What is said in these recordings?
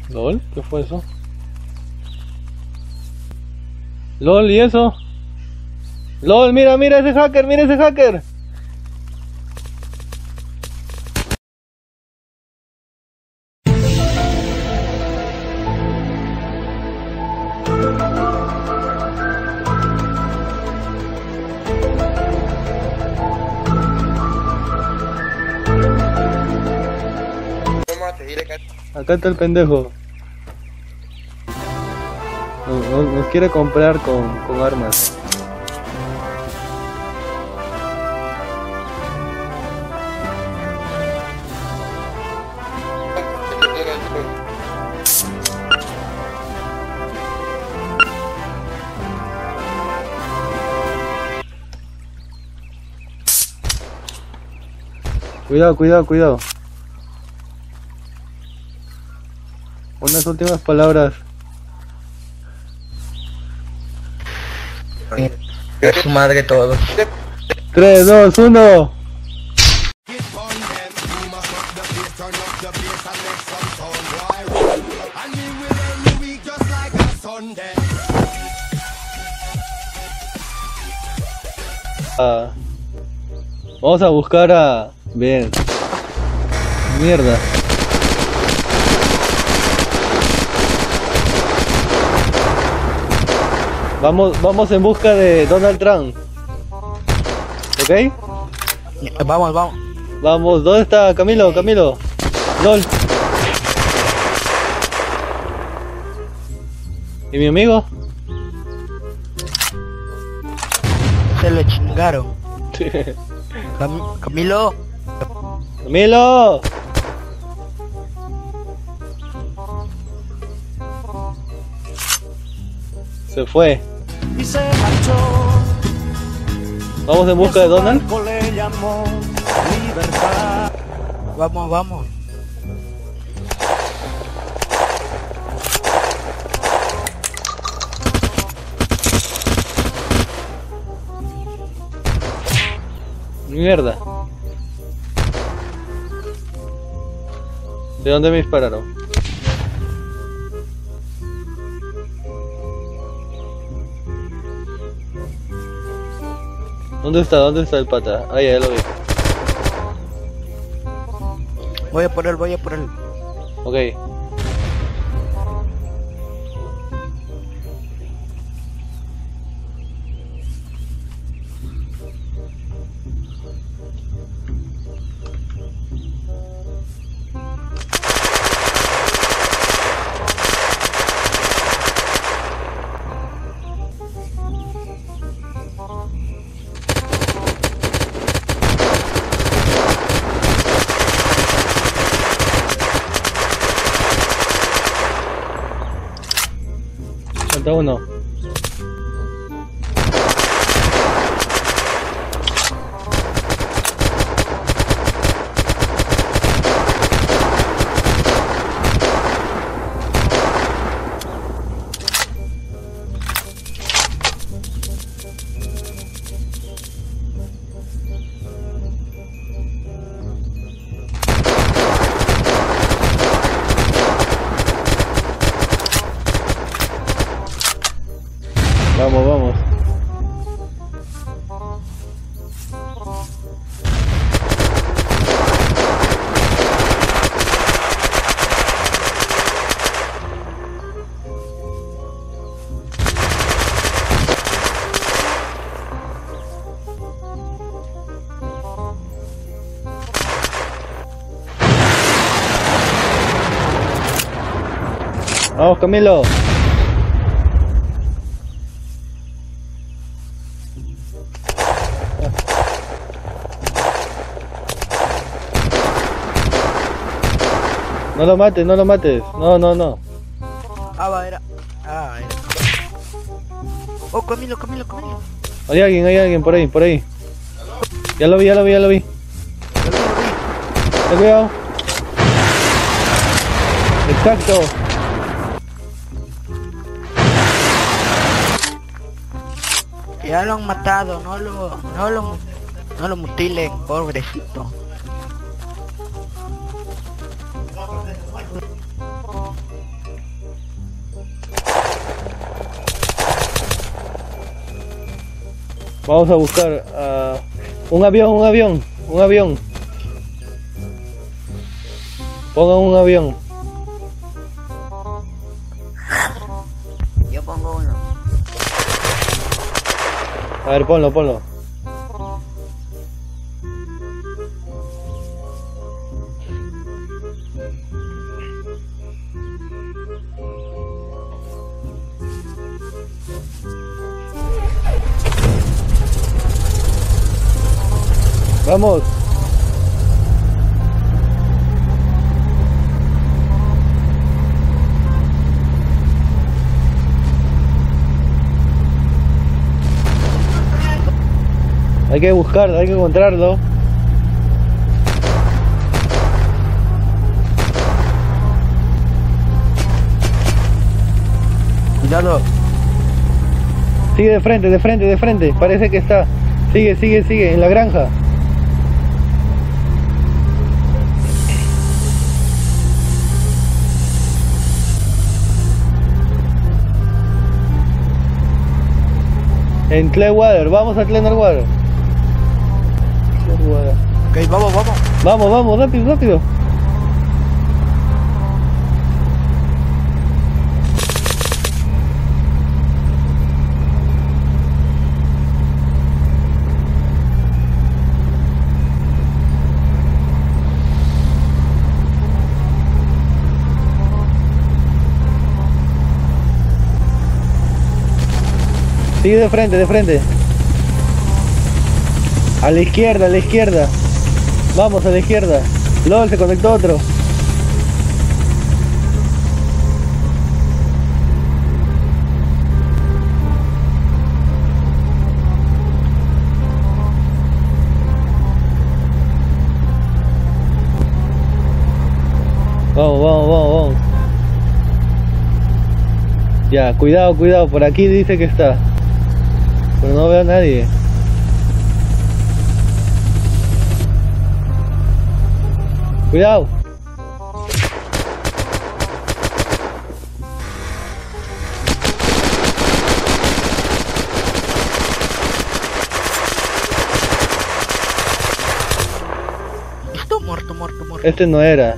¿Lol? ¿Qué fue eso? ¿Lol? ¿Y eso? ¡Lol! ¡Mira, mira ese hacker! ¡Mira ese hacker! Acá está el pendejo. Nos quiere comprar con armas. Cuidado, cuidado, cuidado. Unas últimas palabras. A su madre todo. 3, 2, 1. Vamos a buscar a... Bien. Mierda. Vamos en busca de Donald Trump. ¿Ok? Vamos, vamos. Vamos, ¿dónde está Camilo? Camilo. LOL. ¿Y mi amigo? Se lo chingaron. Camilo. ¡Camilo! Se fue. Y se marchó. Vamos en busca de Donald. Le llamó libertad. Vamos, vamos. Mierda. ¿De dónde me dispararon? ¿Dónde está? ¿Dónde está el pata? Ah, ya lo vi. Voy a por él, voy a por él. Ok. Falta uno. Vamos, vamos. Vamos, Camilo. No lo mates, no lo mates. No, no, no. Era. Era. Oh, Camilo, Camilo, Camilo. Hay alguien por ahí, por ahí. Ya lo vi, ya lo vi, ya lo vi. Ten cuidado. Exacto. Ya lo han matado, no lo mutilen, pobrecito. Vamos a buscar un avión, un avión, un avión. Pongan un avión. Yo pongo uno. A ver, ponlo, ponlo. Vamos. Hay que buscarlo, hay que encontrarlo. Cuidado. Sigue de frente, de frente, de frente. Parece que está. Sigue, sigue, sigue, en la granja. En Clearwater, vamos a Clearwater. Clearwater. Ok, vamos, vamos. Vamos, vamos, rápido, rápido. Sigue de frente, de frente. A la izquierda, a la izquierda. Vamos, a la izquierda. LOL, se conectó otro. Vamos, vamos, vamos, vamos. Ya, cuidado, cuidado. Por aquí dice que está. Pero no veo a nadie. Cuidado. Listo, muerto, muerto, muerto. Este no era.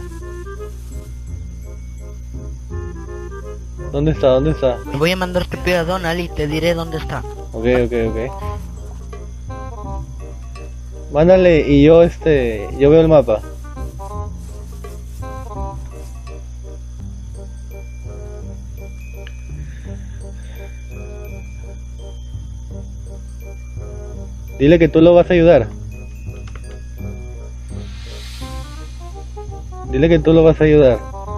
¿Dónde está? ¿Dónde está? Me voy a mandar TP a Donald y te diré dónde está. Ok, ok, ok. Mándale y yo yo veo el mapa. Dile que tú lo vas a ayudar. Dile que tú lo vas a ayudar.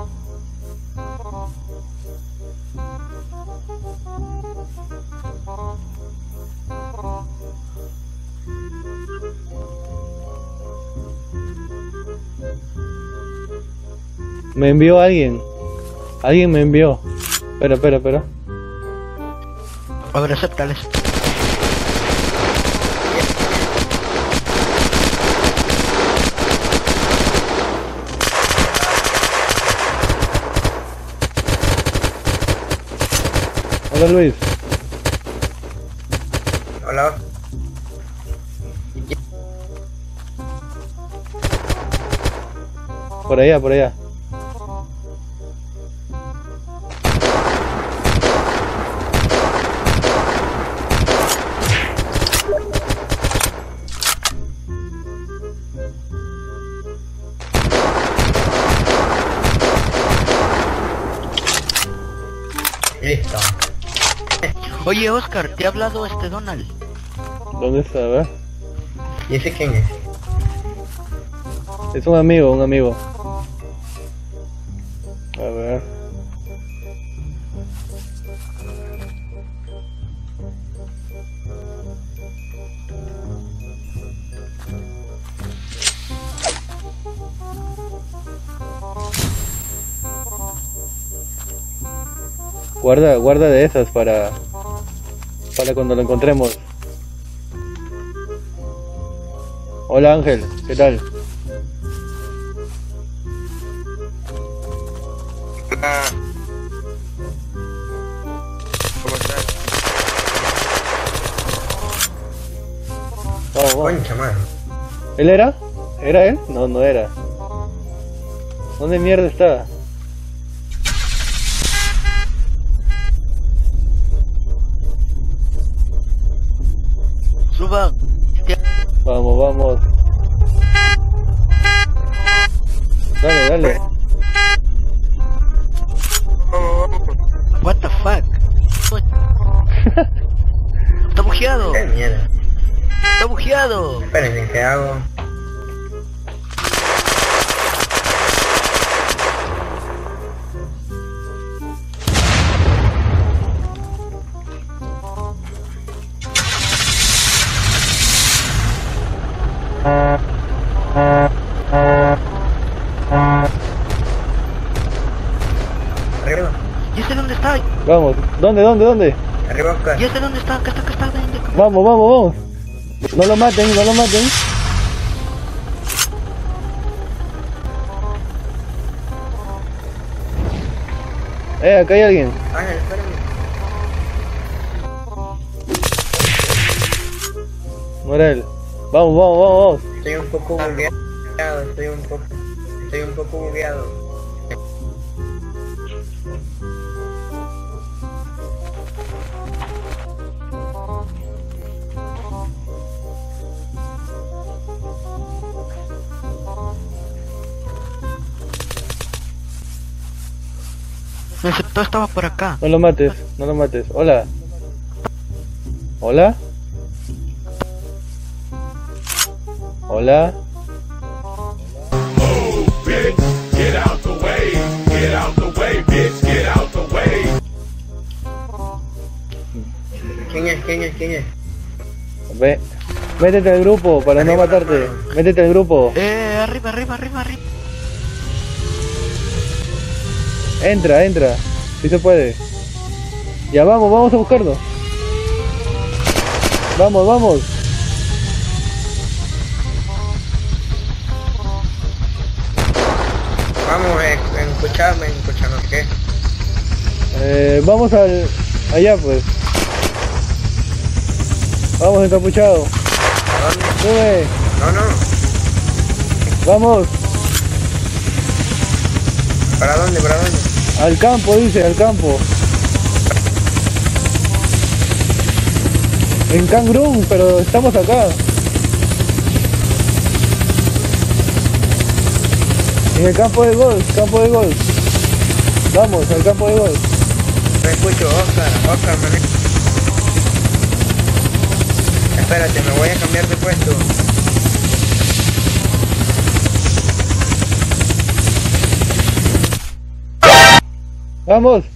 Me envió alguien. Alguien me envió. Espera, espera, espera. A ver, acéptales. Hola Luis. Hola. Por allá, por allá. Listo. Oye, Oscar, ¿te ha hablado Donald? ¿Dónde está? A ver. ¿Y ese quién es? Es un amigo, un amigo. A ver. Guarda, guarda de esas para cuando lo encontremos. Hola Ángel, ¿qué tal? Hola. ¿Cómo estás? Concha, madre. ¿Él era? ¿Era él? No, no era. ¿Dónde mierda está? Suba. Vamos, vamos. Dale, dale. What the fuck? Está bugueado. Qué mierda. Está bugueado. Espérenme, ¿qué hago? Arriba, ¿Y ese dónde está? Vamos. ¿Dónde? arriba, Oscar. ¿Y ese dónde está? Acá está. Vamos, vamos, vamos. No lo maten, no lo maten. Acá hay alguien. Ángel, espérame. No era él. Vamos, vamos, vamos, vamos. Estoy un poco bugueado, estoy un poco bugueado. Todo estaba por acá. No lo mates, no lo mates. Hola. Hola. Hola. Bitch, get out the way. Get out the way, bitch. Get out the way. ¿Quién es? Ve. Métete al grupo para no Arriba, matarte. hermano. Métete al grupo. Arriba. Entra. Si se puede. Ya vamos a buscarlo. Vamos. Vamos, escuchame, ¿qué? Vamos allá pues. Vamos encapuchado. ¿A dónde? Sube. No. Vamos. ¿Para dónde? Al campo, dice, al campo. En Kangrun, pero estamos acá. En el campo de golf. Vamos, al campo de golf. No escucho, Oscar, mané. Espérate, me voy a cambiar de puesto. Vamos.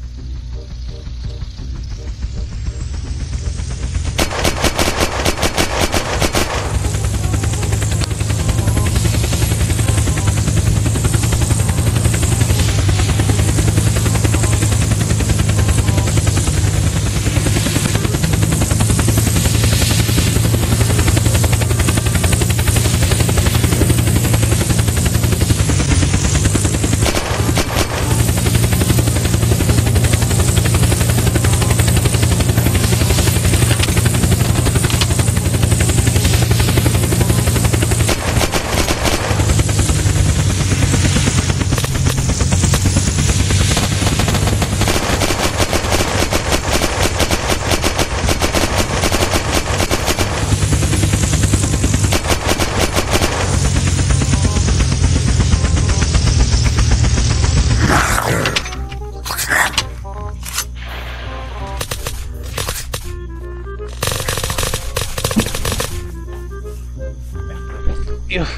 Dios.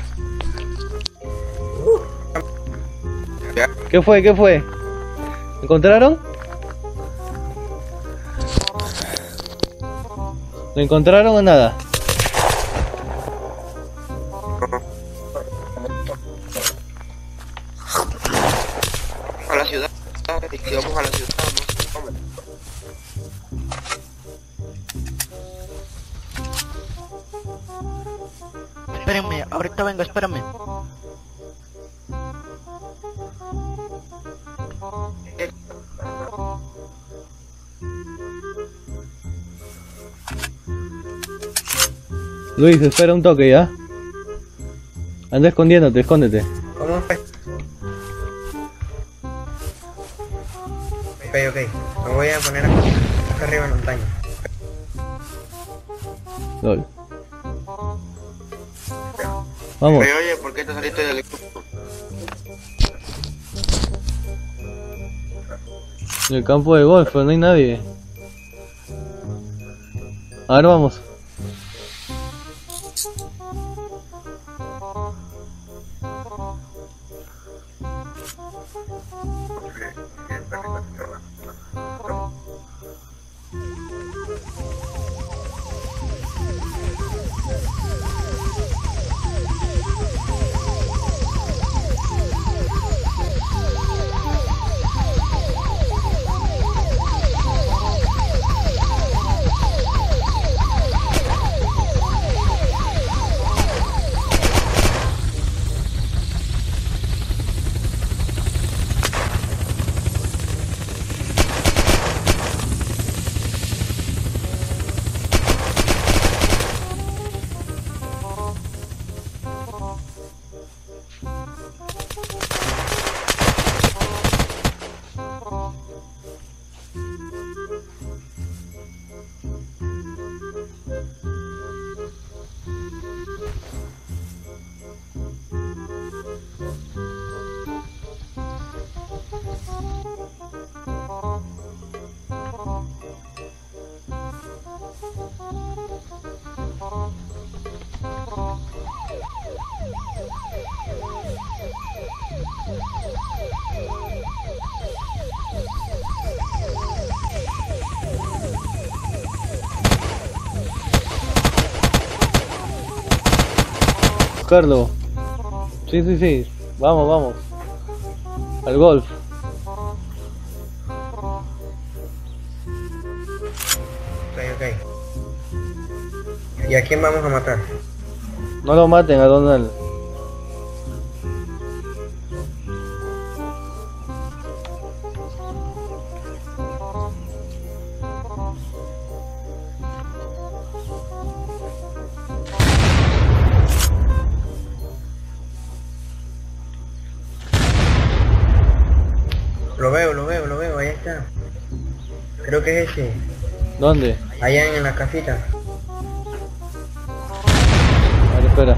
¿Qué fue? ¿Encontraron? ¿Lo encontraron o nada? A la ciudad, vamos a la ciudad, vamos. Espérenme, ahorita vengo, espérame. Luis, espera un toque ya. Anda escondiéndote, escóndete. ¿Cómo fue? Ok. Me voy a poner acá arriba en la montaña. LOL. Vamos. Oye, ¿por qué te saliste del equipo? En el campo de golf, pero no hay nadie. A ver, vamos. Buscarlo. Sí. Vamos. Al golf. Ok. ¿Y a quién vamos a matar? No lo maten a Donald. Lo veo, ahí está. Creo que es ese. ¿Dónde? Allá en la casita. A ver, espera.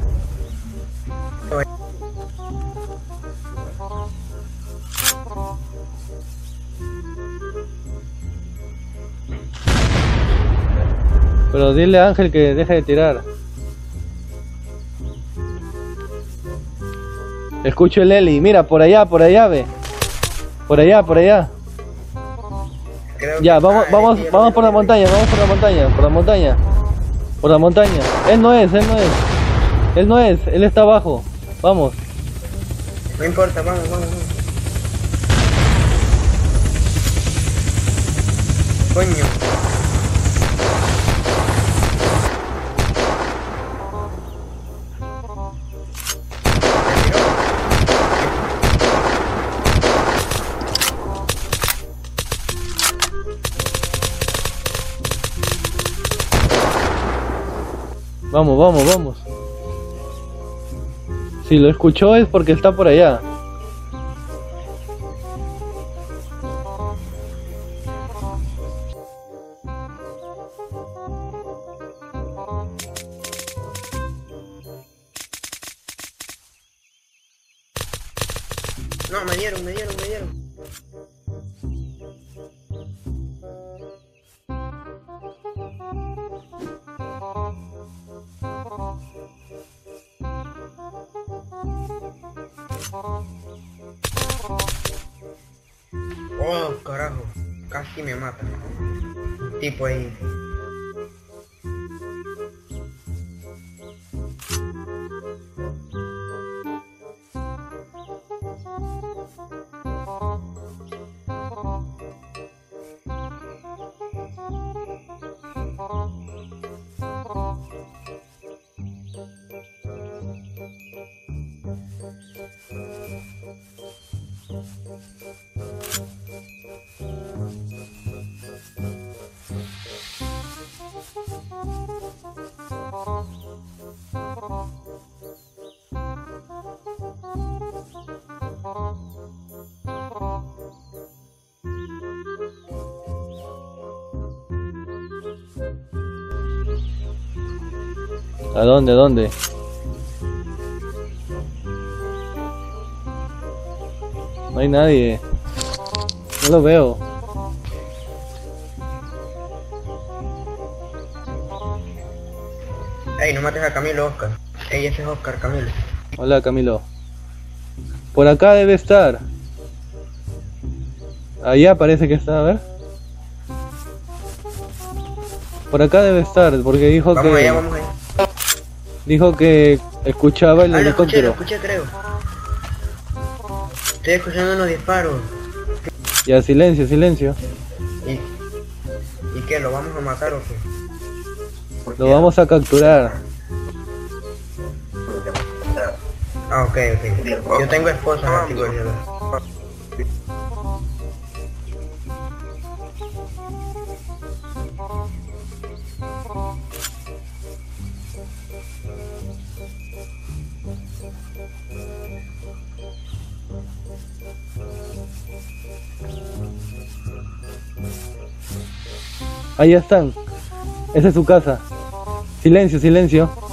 Pero dile a Ángel que deje de tirar. Escucho el Eli, mira, por allá, ve. Por allá. Creo Ya, que vamos está por la montaña. Él no es, él está abajo. Vamos. No importa, vamos. Coño. Vamos. Si lo escuchó es porque está por allá. No, me dieron. Oh, carajo, casi me mata. Un tipo ahí. ¿A dónde? ¿A dónde? No hay nadie. No lo veo. Ey, no mates a Camilo, Oscar. Ey, ese es Oscar, Camilo. Hola, Camilo. Por acá debe estar. Allá parece que está, a ver. Por acá debe estar, porque dijo Vamos que... allá, vamos allá. Dijo que escuchaba el Lo helicóptero. escuché, creo. Estoy escuchando unos disparos. Ya, silencio, silencio. ¿Y qué? ¿Lo vamos a matar o qué? Lo vamos a capturar. Ah, ok. Yo tengo esposa en la categoría. Ahí están. Esa es su casa. Silencio, silencio.